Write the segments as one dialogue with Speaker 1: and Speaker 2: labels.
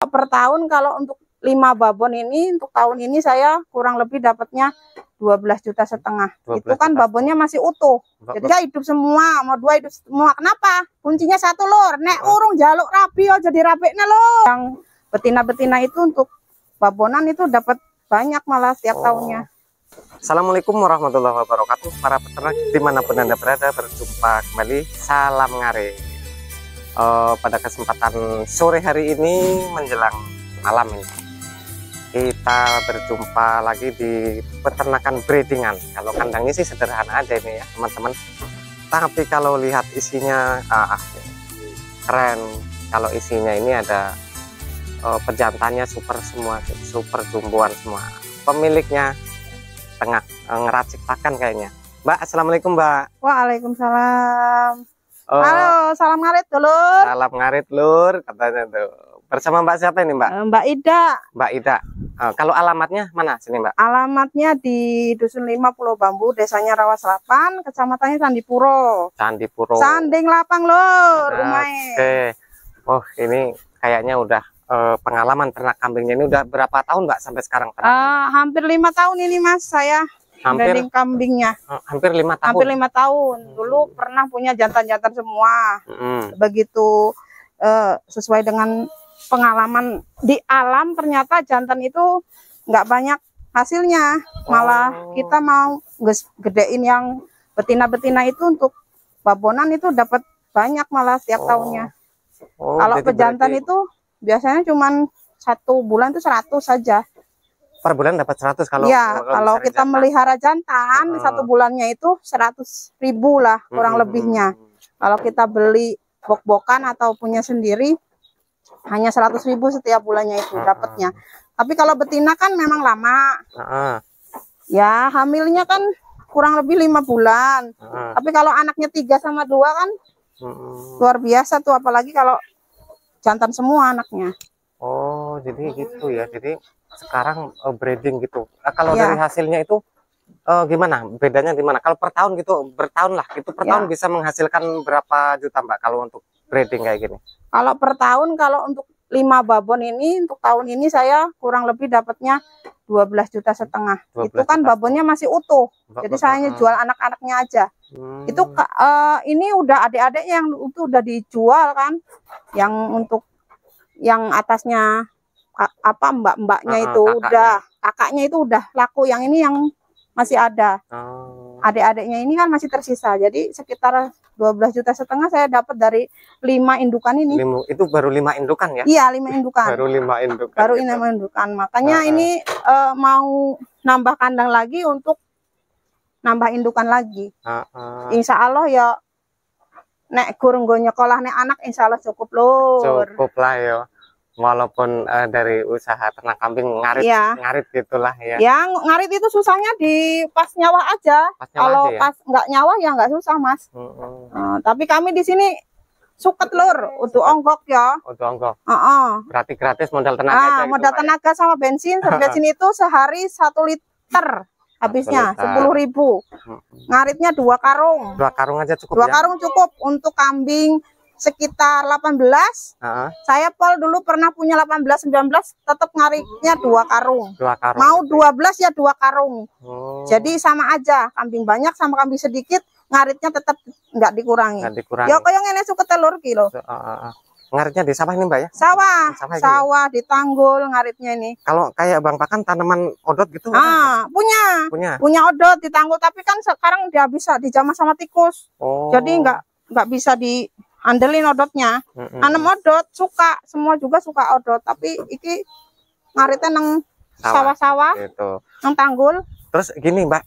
Speaker 1: Kalau per tahun, kalau untuk 5 babon ini, untuk tahun ini saya kurang lebih dapatnya 12,5 juta. Itu kan babonnya masih utuh. Jadi saya hidup semua, mau 2 hidup semua. Kenapa? Kuncinya satu lur, nek urung jaluk rapi jadi rapiknya lur. Yang betina-betina itu untuk babonan itu dapat banyak malah setiap tahunnya.
Speaker 2: Assalamualaikum warahmatullahi wabarakatuh. Para peternak dimanapun Anda berada, berjumpa kembali. Salam ngare. Pada kesempatan sore hari ini menjelang malam ini, kita berjumpa lagi di peternakan breedingan. Kalau kandangnya sih sederhana aja ini ya teman-teman, tapi kalau lihat isinya keren. Kalau isinya ini ada pejantannya super semua, super jumboan semua. Pemiliknya tengah ngeracik pakan kayaknya. Mbak, assalamualaikum Mbak.
Speaker 1: Waalaikumsalam. Halo, salam ngarit dulur.
Speaker 2: Salam ngarit lur katanya tuh. Bersama Mbak siapa ini Mbak?
Speaker 1: Mbak Ida.
Speaker 2: Mbak Ida. Kalau alamatnya mana sini Mbak?
Speaker 1: Alamatnya di Dusun 5 Pulau Bambu, desanya Rawa Selatan, kecamatannya Candipuro.
Speaker 2: Candipuro.
Speaker 1: Sanding lapang lur,
Speaker 2: Oke. Oh, ini kayaknya udah pengalaman ternak kambingnya ini udah berapa tahun Mbak sampai sekarang?
Speaker 1: Hampir 5 tahun ini Mas saya. Breeding kambingnya.
Speaker 2: Hampir 5 tahun.
Speaker 1: Hampir 5 tahun. Dulu pernah punya jantan-jantan semua. Begitu sesuai dengan pengalaman di alam, ternyata jantan itu nggak banyak hasilnya. Malah kita mau gedein yang betina-betina itu untuk babonan itu dapat banyak malah setiap tahunnya. Kalau pejantan itu biasanya cuman 1 bulan itu 100 saja.
Speaker 2: Per bulan dapat 100 kalau
Speaker 1: ya, kalau kita jantan melihara jantan 1 bulannya itu 100.000 lah kurang lebihnya. Kalau kita beli bok-bokan atau punya sendiri hanya 100.000 setiap bulannya itu dapatnya. Tapi kalau betina kan memang lama. Ya, hamilnya kan kurang lebih 5 bulan. Tapi kalau anaknya 3 sama 2 kan luar biasa tuh, apalagi kalau jantan semua anaknya.
Speaker 2: Oh, jadi gitu ya. Jadi sekarang breeding gitu. Kalau dari hasilnya itu gimana? Bedanya di mana? Kalau per tahun gitu, bertahun lah. Itu per tahun bisa menghasilkan berapa juta Mbak kalau untuk breeding kayak gini?
Speaker 1: Kalau per tahun, kalau untuk 5 babon ini, untuk tahun ini saya kurang lebih dapatnya 12,5 juta. Itu kan babonnya masih utuh. Jadi saya jual anak-anaknya aja. Itu ini udah adik-adiknya yang itu udah dijual kan. Yang untuk yang atasnya apa mbak-mbaknya itu udah, kakaknya itu udah laku, yang ini yang masih ada. Adik-adiknya ini kan masih tersisa, jadi sekitar 12,5 juta saya dapat dari 5 indukan ini.
Speaker 2: Itu baru 5 indukan ya?
Speaker 1: Iya, 5 indukan.
Speaker 2: Baru 5 indukan.
Speaker 1: Baru 5 indukan. Makanya ini mau nambah kandang lagi untuk nambah indukan lagi. Insya Allah ya, nek kurang gue nyekolah nek anak insya Allah cukup lur.
Speaker 2: Cukup lah ya. Walaupun dari usaha ternak kambing ngarit, ngarit gitulah ya.
Speaker 1: Ya, ngarit itu susahnya di pas nyawa aja. Kalau pas nggak nyawa ya nggak susah Mas. Tapi kami di sini suket lur, untuk onggok ya.
Speaker 2: Untuk onggok. Berarti gratis modal tenaga aja gitu,
Speaker 1: modal tenaga sama bensin. Bensin itu sehari 1 liter. Habisnya 10.000. Ngaritnya 2 karung.
Speaker 2: 2 karung aja cukup.
Speaker 1: 2 karung cukup untuk kambing sekitar 18. Saya pol dulu pernah punya 18-19, tetap ngaritnya 2 karung.
Speaker 2: 2 karung.
Speaker 1: Mau 12 ya 2 karung. Jadi sama aja, kambing banyak sama kambing sedikit, ngaritnya tetap nggak dikurangi. Ya kayak ngene suka telur kilo.
Speaker 2: Ngaritnya di sawah ini Mbak ya?
Speaker 1: Sawah di Tanggul ngaritnya ini.
Speaker 2: Kalau kayak Bang Pakan tanaman odot gitu?
Speaker 1: Punya odot di Tanggul, tapi kan sekarang dia bisa dijamah sama tikus. Jadi nggak bisa diandelin odotnya. Tanam odot suka, semua juga suka odot, tapi iki ngaritnya nang sawah-sawah
Speaker 2: gitu.
Speaker 1: Nang Tanggul.
Speaker 2: Terus gini Mbak,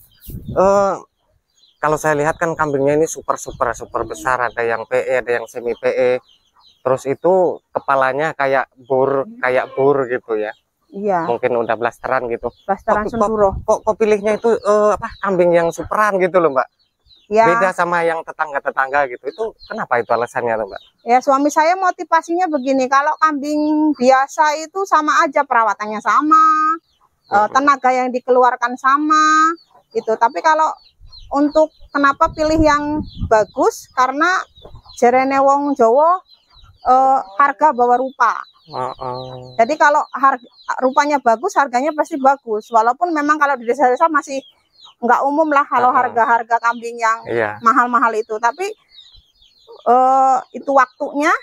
Speaker 2: kalau saya lihat kan kambingnya ini super besar, ada yang PE, ada yang semi PE. Terus itu kepalanya kayak bur gitu ya.
Speaker 1: Iya.
Speaker 2: Mungkin udah blasteran gitu.
Speaker 1: Blasteran senduro.
Speaker 2: Kok pilihnya itu kambing yang superan gitu loh Mbak? Ya. Beda sama yang tetangga-tetangga gitu. Itu kenapa itu alasannya loh Mbak?
Speaker 1: Ya suami saya motivasinya begini, kalau kambing biasa itu sama aja, perawatannya sama, tenaga yang dikeluarkan sama gitu. Tapi kalau untuk kenapa pilih yang bagus, karena jerene wong Jawa harga bawa rupa. Jadi kalau rupanya bagus, harganya pasti bagus. Walaupun memang kalau di desa-desa masih nggak umum lah kalau harga-harga kambing yang mahal-mahal itu. Tapi itu waktunya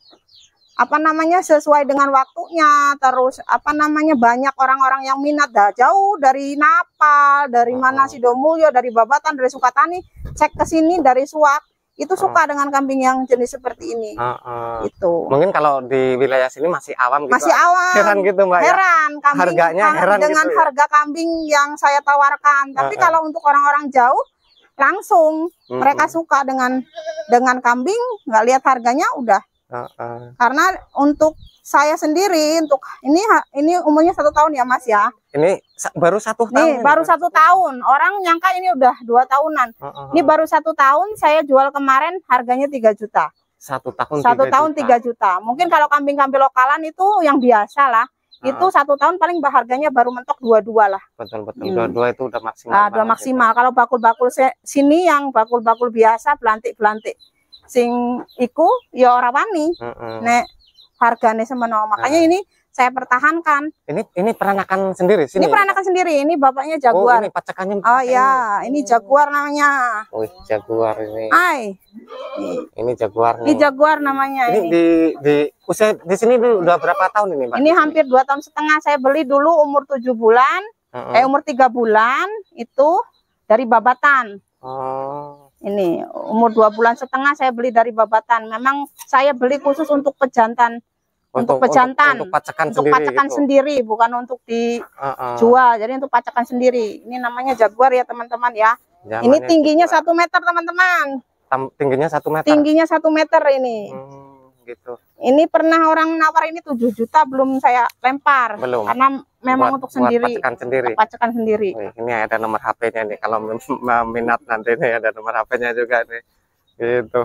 Speaker 1: sesuai dengan waktunya. Terus banyak orang-orang yang minat, jauh dari Napal, dari mana Sidomulyo, dari Babatan, dari Sukatani, cek ke sini dari Suak. Itu suka dengan kambing yang jenis seperti ini. Itu. Mungkin kalau di wilayah sini masih awam gitu. Masih awam. Heran gitu, Mbak. Heran, ya? Kambing harganya heran dengan gitu, harga kambing yang saya tawarkan. Tapi kalau untuk orang-orang jauh langsung mereka suka dengan kambing, nggak lihat harganya udah. Karena untuk saya sendiri, untuk ini umurnya 1 tahun ya Mas ya. Ini baru 1 tahun. Nih baru 1 tahun. Orang nyangka ini udah 2 tahunan. Ini baru 1 tahun. Saya jual kemarin harganya 3 juta. 1 tahun. 1 tahun 3 juta. Mungkin kalau kambing-kambing lokalan itu yang biasa lah. Itu 1 tahun paling harganya baru mentok 22 lah. Betul. 22 itu udah maksimal. Udah maksimal. Kalau bakul-bakul sini yang bakul-bakul biasa, belantik-belantik. Sing iku ya ora wani. Nek harganya semeno. Makanya ini saya pertahankan. Ini peranakan sendiri sini. Ini peranakan sendiri. Ini bapaknya jaguar. Ini pacakannya. Oh ya, ini jaguar namanya. Oh, jaguar ini. Ini jaguar nih. Ini jaguar namanya. Ini di usia di sini udah berapa tahun ini, Pak? Ini hampir 2,5 tahun. Saya beli dulu umur 7 bulan. Umur 3 bulan itu dari Babatan. Ini umur 2,5 bulan saya beli dari Babatan. Memang saya beli khusus untuk pejantan, untuk pacakan sendiri, bukan untuk dijual. Jadi untuk pacakan sendiri. Ini namanya jaguar ya teman-teman ya. Ini tingginya 1 meter teman-teman. Tingginya 1 meter. Tingginya 1 meter ini. Gitu. Ini pernah orang nawar ini 7 juta belum saya lempar. Belum. Karena memang untuk sendiri. Pacakan sendiri. Ini ada nomor HP-nya nih. Kalau minat nanti nih ada nomor HP-nya juga nih. Gitu.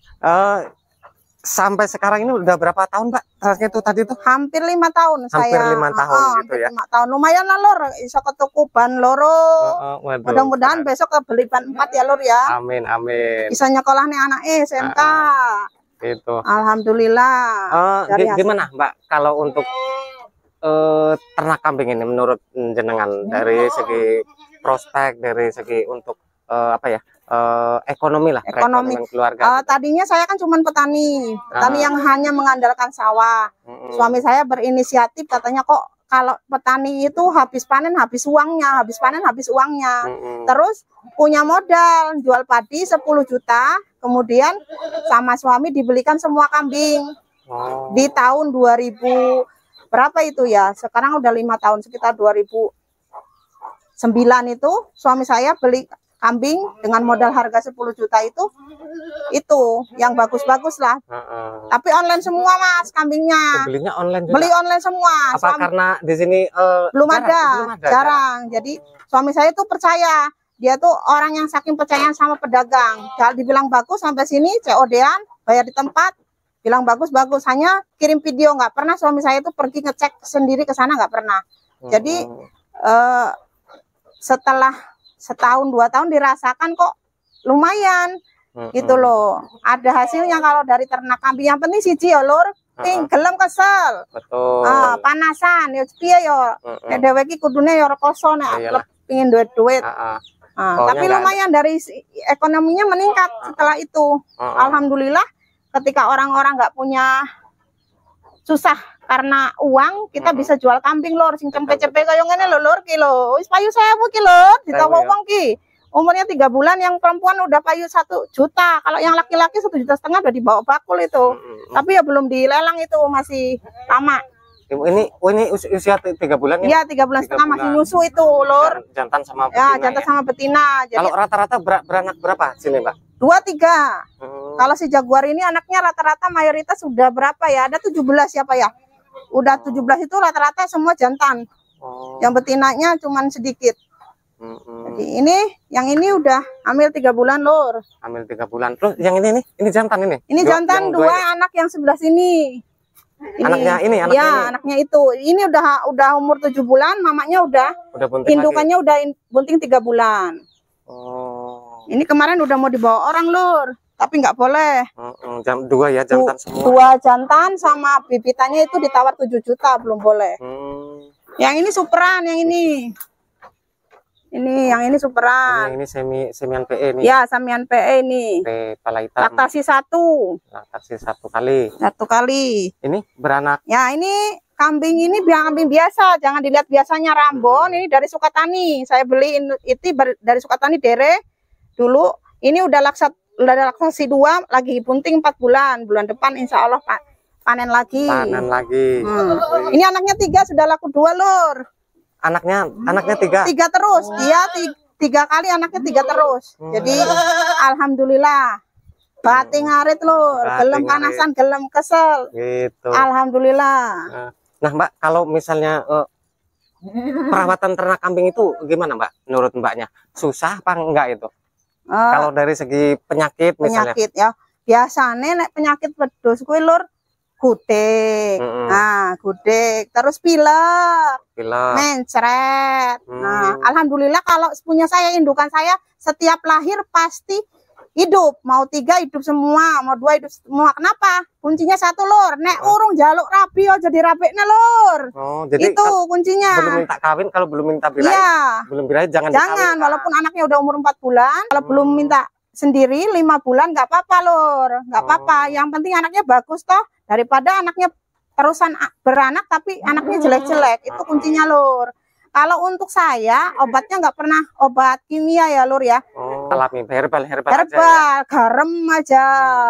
Speaker 1: Sampai sekarang ini udah berapa tahun, Pak? Itu tadi tuh hampir 5 tahun. Hampir 5 tahun gitu ya. 5 tahun. Lumayan lah Lur. Iso ketuku ban loro. Mudah-mudahan besok kebeli ban 4 ya Lur ya. Amin. Bisa nyekolah nih anak SMK. Itu. Alhamdulillah. Gimana Mbak kalau untuk ternak kambing ini menurut jenengan dari segi prospek, dari segi untuk ekonomi lah, ekonomi keluarga. Tadinya saya kan cuma petani yang hanya mengandalkan sawah. Suami saya berinisiatif, katanya kok kalau petani itu habis panen habis uangnya, Terus punya modal jual padi 10 juta, kemudian sama suami dibelikan semua kambing. Di tahun 2000 berapa itu ya? Sekarang udah 5 tahun, sekitar 2009 itu suami saya beli kambing dengan modal harga 10 juta itu yang bagus-bagus lah. Tapi online semua Mas kambingnya. Belinya online juga. Beli online semua. Apa karena di sini belum ada, jarang. Jadi suami saya tuh percaya. Dia tuh orang yang saking percaya sama pedagang. Kalau dibilang bagus sampai sini COD-an, bayar di tempat, bilang bagus-bagus. Hanya kirim video, nggak pernah suami saya itu pergi ngecek sendiri ke sana, nggak pernah. Jadi setelah 1-2 tahun dirasakan kok lumayan gitu loh. Ada hasilnya kalau dari ternak kambing. Yang penting siji ya Lur, gelem kesel. Betul. Panasan ya piye ya. Nek dhewe iki kudune ya rekoso nek pengin duit. Tapi lumayan dari ekonominya meningkat setelah itu. Alhamdulillah ketika orang-orang nggak punya susah karena uang, kita bisa jual kambing Lur sing cempe-cempe kaya ngene lho Lur ki lho. Wis payu 1000 ki Lur, ditawa wong ki. Umurnya 3 bulan, yang perempuan udah payu 1 juta. Kalau yang laki-laki 1,5 juta udah dibawa bakul itu. Tapi ya belum dilelang itu, masih lama. Ini usia 3 bulan ya? Iya, 3,5 bulan masih nyusu itu Lur. Jantan sama betina. Ya, jantan sama betina. Jadi, kalau rata-rata beranak berapa sini Mbak? 2-3. Kalau si jaguar ini anaknya rata-rata mayoritas sudah berapa ya? Ada 17 siapa ya? Udah 17 itu rata-rata semua jantan. Yang betinanya cuman sedikit. Jadi yang ini udah hamil 3 bulan Lur. Hamil 3 bulan. Terus yang ini nih, ini jantan ini? Ini jantan dua anak yang sebelah sini. Anaknya ini, anaknya itu. Ini udah umur 7 bulan, mamanya udah indukannya lagi. Udah bunting 3 bulan. Ini kemarin udah mau dibawa orang Lur. tapi nggak boleh.
Speaker 2: Jam 2 ya, jantan semua.
Speaker 1: 2 jantan sama bibitannya itu ditawar 7 juta, belum boleh. Yang ini superan, yang ini. Yang ini superan.
Speaker 2: Ini semian PE nih.
Speaker 1: Ya, semian PE ini.
Speaker 2: Kepala hitam.
Speaker 1: Laktasi 1.
Speaker 2: Laktasi 1 kali.
Speaker 1: 1 kali.
Speaker 2: Ini beranak.
Speaker 1: Ya, ini kambing ini kambing biasa, jangan dilihat biasanya Rambon. Ini dari Sukatani. Saya beli itu dari Sukatani Dere. Dulu ini udah laktasi 2, lagi bunting 4 bulan. Bulan depan insya Allah panen lagi. Ini anaknya 3, sudah laku 2 lur.
Speaker 2: Anaknya 3?
Speaker 1: 3 terus. Dia 3 kali anaknya 3 terus. Jadi alhamdulillah. Bating ngarit lur, gelem panasan, gelem kesel.
Speaker 2: Gitu.
Speaker 1: Alhamdulillah.
Speaker 2: Nah Mbak, kalau misalnya perawatan ternak kambing itu gimana Mbak? Menurut Mbaknya susah apa enggak itu? Kalau dari segi penyakit misalnya.
Speaker 1: Penyakit ya. Biasanya nek penyakit wedhus kuwi lur gudeg. Nah, gudeg, terus pilek, mencret. Nah, alhamdulillah kalau punya saya, indukan saya setiap lahir pasti hidup, mau 3 hidup semua, mau 2 hidup semua. Kenapa? Kuncinya 1 lur, nek urung jaluk rabi oh jadi rabeknya lur.
Speaker 2: Jadi
Speaker 1: itu kuncinya.
Speaker 2: Belum minta kawin, kalau belum minta birahi, belum birahi jangan
Speaker 1: dikawin. Walaupun anaknya udah umur 4 bulan, kalau belum minta sendiri 5 bulan nggak apa-apa lur, nggak apa-apa. Yang penting anaknya bagus toh, daripada anaknya terusan beranak tapi anaknya jelek-jelek. Itu kuncinya lur. Kalau untuk saya obatnya nggak pernah obat kimia ya lur ya.
Speaker 2: Alami, herbal aja ya?
Speaker 1: Garam aja.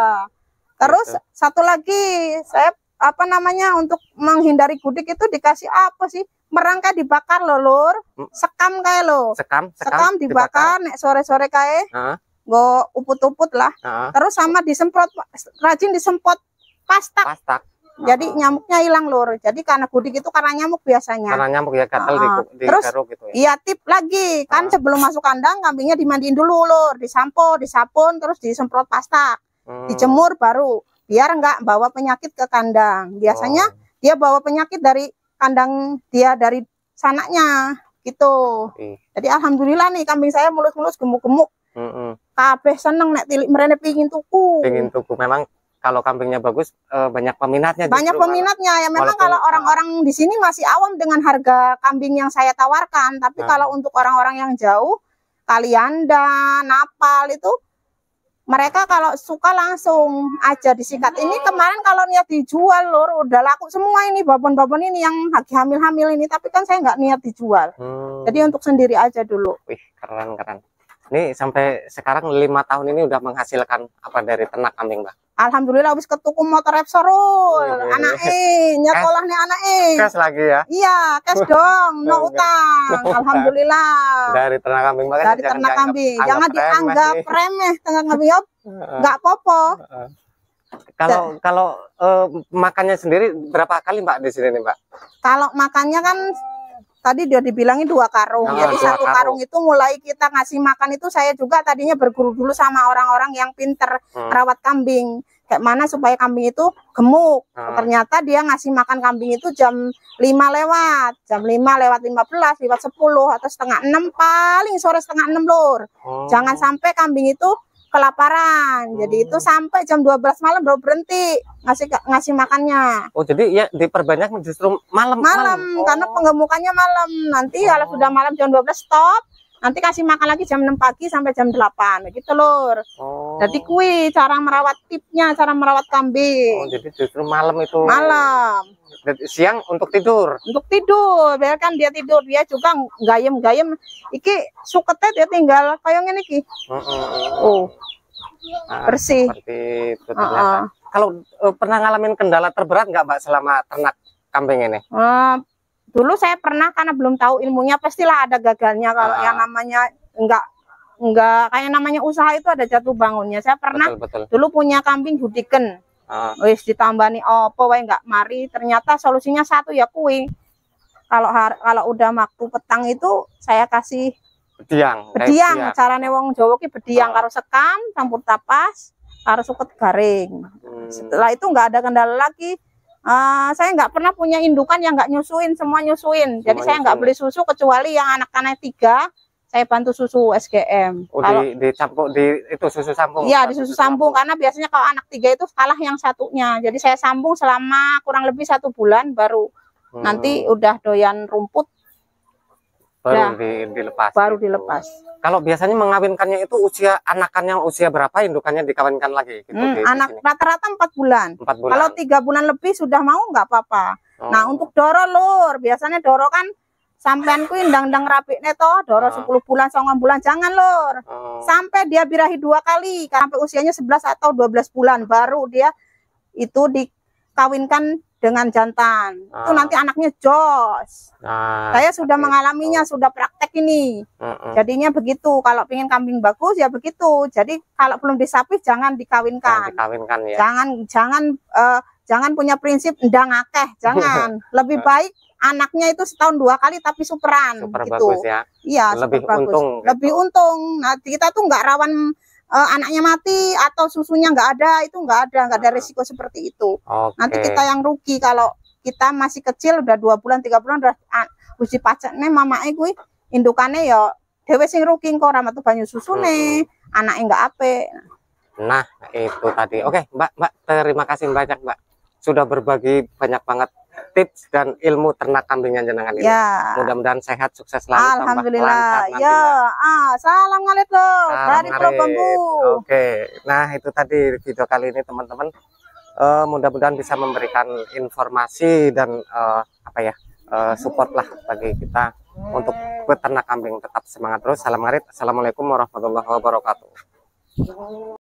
Speaker 1: Terus gitu. Satu lagi saya untuk menghindari gudik itu dikasih apa sih? Merangkai dibakar loh lur. Sekam kayak lo. Sekam dibakar nek sore-sore kayak. Go uput-uput lah. Terus sama disemprot, rajin disemprot pastak. Jadi nyamuknya hilang lur. Jadi karena gudik itu karena nyamuk biasanya.
Speaker 2: Karena nyamuk ya, gatal di
Speaker 1: terus
Speaker 2: garuk gitu ya.
Speaker 1: Iya, tip lagi kan sebelum masuk kandang kambingnya dimandiin dulu lur, disampo, disapun, terus disemprot pastak, dijemur baru biar enggak bawa penyakit ke kandang. Biasanya dia bawa penyakit dari kandang dia dari sananya gitu. Jadi alhamdulillah nih kambing saya mulus-mulus, gemuk-gemuk. Kabeh seneng nek tilik merene pingin tuku.
Speaker 2: Memang kalau kambingnya bagus banyak peminatnya.
Speaker 1: Banyak peminatnya ya. Memang kalau orang-orang di sini masih awam dengan harga kambing yang saya tawarkan. Tapi kalau untuk orang-orang yang jauh, Kalianda, Napal itu, mereka kalau suka langsung aja disikat. Ini kemarin kalau niat dijual lur, udah laku semua ini babon-babon ini yang lagi hamil-hamil ini. Tapi kan saya nggak niat dijual. Jadi untuk sendiri aja dulu.
Speaker 2: Wih, keren. Ini sampai sekarang 5 tahun ini udah menghasilkan apa dari ternak kambing Mbak?
Speaker 1: Alhamdulillah habis ketuku motor Repsorul. Anake nyekolah nih anake.
Speaker 2: Cash lagi ya?
Speaker 1: Iya, cash dong, no utang. Alhamdulillah.
Speaker 2: Dari ternak kambing Mbak.
Speaker 1: Dari ternak kambing. Jangan dianggap remeh ternak kambing. Enggak apa-apa.
Speaker 2: Kalau makannya sendiri berapa kali Mbak di sini nih Mbak?
Speaker 1: Kalau makannya kan tadi dia dibilangin 2 karung. Jadi 1 karung itu mulai kita ngasih makan itu saya juga tadinya berguru dulu sama orang-orang yang pinter merawat kambing. Kayak mana supaya kambing itu gemuk. Ternyata dia ngasih makan kambing itu jam 5 lewat. Jam 5 lewat 15, lewat 10 atau setengah 6, paling sore setengah 6 lur. Jangan sampai kambing itu kelaparan. Jadi itu sampai jam 12 malam baru berhenti ngasih makannya.
Speaker 2: Jadi ya diperbanyak justru malam.
Speaker 1: Karena penggemukannya malam. Nanti kalau sudah malam jam 12 stop, nanti kasih makan lagi jam 6 pagi sampai jam 8 gitu lur. Jadi kui cara merawat tipnya, cara merawat kambing.
Speaker 2: Jadi justru malam itu.
Speaker 1: Malam.
Speaker 2: Siang untuk tidur.
Speaker 1: Untuk tidur, biarkan dia tidur. Dia juga gayem-gayem. Iki suketnya dia tinggal kayak ngene iki. Bersih.
Speaker 2: Seperti itu ternyata. Kalau pernah ngalamin kendala terberat nggak Mbak selama ternak kambing ini?
Speaker 1: Dulu saya pernah, karena belum tahu ilmunya, pastilah ada gagalnya. Kalau yang namanya enggak kayak namanya usaha itu ada jatuh bangunnya. Saya pernah dulu punya kambing gudiken. Wis ditambani opo wae nggak mari, ternyata solusinya satu ya kui. Kalau udah waktu petang itu saya kasih bediang. Carane wong Jawa ki bediang karo sekam campur tapas karo suket garing. Setelah itu nggak ada kendala lagi. Saya nggak pernah punya indukan yang nggak nyusuin, semua nyusuin. Jadi saya nggak beli susu kecuali yang anak-anak 3 saya bantu susu SGM.
Speaker 2: Oh,
Speaker 1: kalau
Speaker 2: dicampur di itu susu sambung.
Speaker 1: iya, di susu sambung, karena biasanya kalau anak 3 itu kalah yang satunya. Jadi saya sambung selama kurang lebih 1 bulan, baru nanti udah doyan rumput
Speaker 2: baru dilepas.
Speaker 1: Baru
Speaker 2: gitu.
Speaker 1: dilepas.
Speaker 2: Kalau biasanya mengawinkannya itu usia anakannya usia berapa, indukannya dikawinkan lagi gitu?
Speaker 1: Anak rata-rata 4 bulan.
Speaker 2: 4 bulan.
Speaker 1: Kalau 3 bulan lebih sudah mau nggak apa-apa. Nah, untuk Doro Lur, biasanya Doro kan sampean ku ndang-ndang rapi neto, Doro 10 bulan, 9 bulan, jangan Lur. Sampai dia birahi 2 kali, sampai usianya 11 atau 12 bulan baru dia itu dikawinkan dengan jantan. Itu nanti anaknya jos. Saya sudah mengalaminya, sudah praktek ini. Jadinya begitu. Kalau pengen kambing bagus ya begitu. Jadi kalau belum disapih jangan dikawinkan.
Speaker 2: Ya.
Speaker 1: Jangan punya prinsip ndang akeh, jangan. Lebih baik anaknya itu setahun 2 kali tapi superan.
Speaker 2: Super
Speaker 1: gitu.
Speaker 2: Bagus ya.
Speaker 1: Iya,
Speaker 2: lebih
Speaker 1: super
Speaker 2: untung.
Speaker 1: Bagus. Lebih untung. Nah, kita tuh nggak rawan anaknya mati atau susunya nggak ada, itu nggak ada risiko seperti itu. Nanti kita yang rugi kalau kita masih kecil, udah 2 bulan 3 bulan udah uji pacekne mamake kuwi indukane ya dhewe sing rugi kok ora metu banyu susune, anake nggak apik.
Speaker 2: Nah, itu tadi. Oke, Mbak, terima kasih banyak, Mbak. Sudah berbagi banyak banget tips dan ilmu ternak kambingnya jenengan ini.
Speaker 1: Ya.
Speaker 2: Mudah-mudahan sehat, sukses selalu.
Speaker 1: Alhamdulillah. Ya, salam ngalit loh dari Pulau Bambu.
Speaker 2: Oke. Nah, itu tadi video kali ini teman-teman. Mudah-mudahan bisa memberikan informasi dan support lah bagi kita untuk peternak kambing. Tetap semangat terus. Salam ngarit. Assalamualaikum warahmatullahi wabarakatuh.